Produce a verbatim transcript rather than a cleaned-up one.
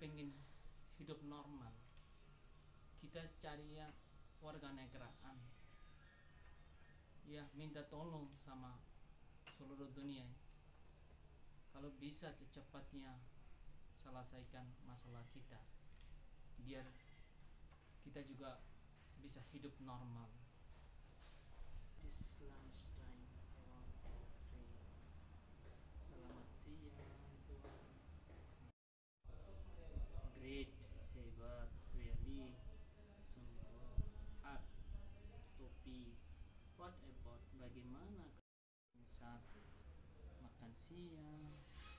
pengen hidup normal, kita cari yang warga negaraan, ya minta tolong sama seluruh dunia, kalau bisa secepatnya selesaikan masalah kita, biar kita juga bisa hidup normal. This lunch time I want to pray. Selamat siang Tuhan. Great, hebat, really, sungguh, hard, topi. What about bagaimana saat makan siang?